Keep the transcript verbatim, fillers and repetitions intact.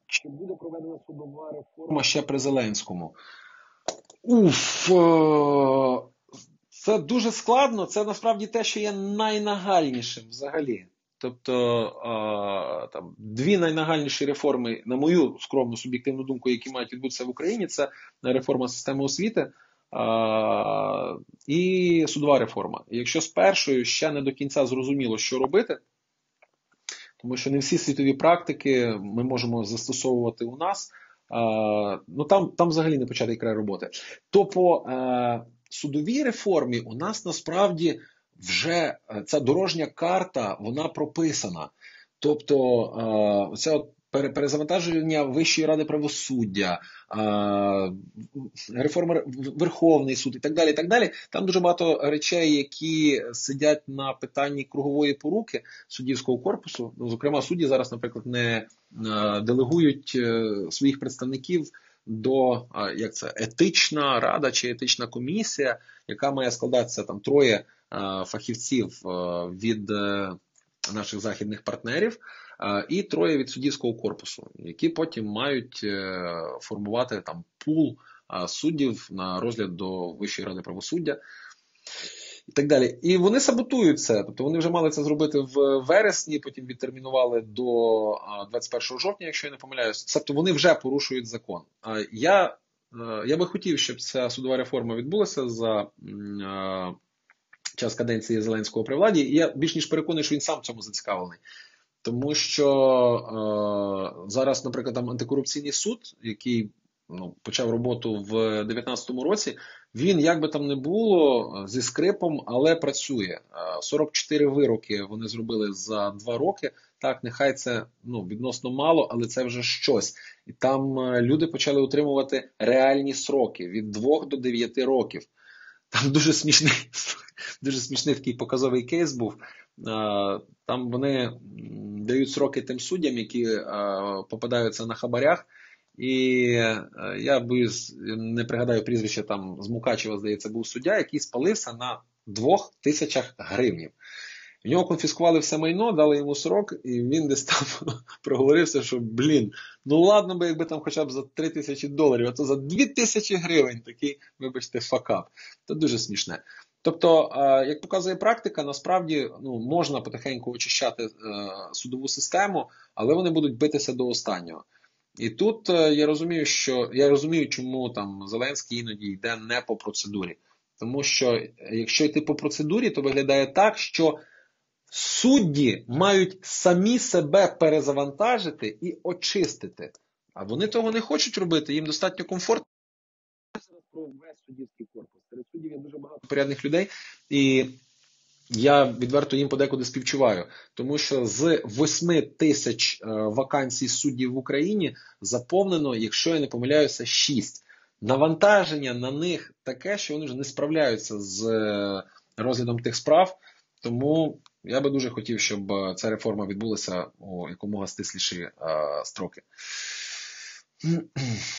Чи буде проведена судова реформа ще при Зеленському? Уф, е, це дуже складно. Це насправді те, що є найнагальнішим взагалі. Тобто е, там, дві найнагальніші реформи, на мою скромну суб'єктивну думку, які мають відбутися в Україні, це реформа системи освіти е, і судова реформа. І якщо з першою ще не до кінця зрозуміло, що робити, тому що не всі світові практики ми можемо застосовувати у нас, е, ну там, там взагалі не початий край роботи. То по е, судовій реформі у нас насправді вже ця дорожня карта, вона прописана. Тобто е, оця от перезавантаження Вищої ради правосуддя, е, реформа Верховний суд і так далі, і так далі. Там дуже багато речей, які сидять на питанні кругової поруки суддівського корпусу. Зокрема, судді зараз, наприклад, не е, делегують е, своїх представників до, як це, етична рада чи етична комісія, яка має складатися там троє фахівців від наших західних партнерів і троє від суддівського корпусу, які потім мають формувати там пул суддів на розгляд до Вищої ради правосуддя і так далі. І вони саботують це. Тобто вони вже мали це зробити в вересні, потім відтермінували до двадцять першого жовтня, якщо я не помиляюсь. Тобто вони вже порушують закон. Я, я би хотів, щоб ця судова реформа відбулася за час каденції Зеленського при владі. І я більш ніж переконаний, що він сам в цьому зацікавлений. Тому що е, зараз, наприклад, там антикорупційний суд, який ну, почав роботу в дев'ятнадцятому році, він, як би там не було, зі скрипом, але працює. сорок чотири вироки вони зробили за два роки. Так, нехай це ну, відносно мало, але це вже щось. І там люди почали отримувати реальні сроки від двох до дев'яти років. Там дуже смішний, дуже смішний такий показовий кейс був. Там вони дають сроки тим суддям, які попадаються на хабарях. І я боюсь, не пригадаю прізвище, там з Мукачева, здається, був суддя, який спалився на двох тисячах гривнів. В нього конфіскували все майно, дали йому срок, і він десь там проговорився, що, блін, ну ладно би, якби там хоча б за три тисячі доларів, а то за дві тисячі гривень такий, вибачте, факап. Це дуже смішне. Тобто, як показує практика, насправді ну, можна потихеньку очищати е, судову систему, але вони будуть битися до останнього. І тут е, я розумію, що я розумію, чому там Зеленський іноді йде не по процедурі. Тому що якщо йти по процедурі, то виглядає так, що судді мають самі себе перезавантажити і очистити. А вони того не хочуть робити, їм достатньо комфортно. Про весь суддівський корпус. Серед суддів є дуже багато порядних людей, і я відверто їм подекуди співчуваю. Тому що з восьми тисяч вакансій суддів в Україні заповнено, якщо я не помиляюся, шість. Навантаження на них таке, що вони вже не справляються з розглядом тих справ. Тому я би дуже хотів, щоб ця реформа відбулася у якомога стисліші строки.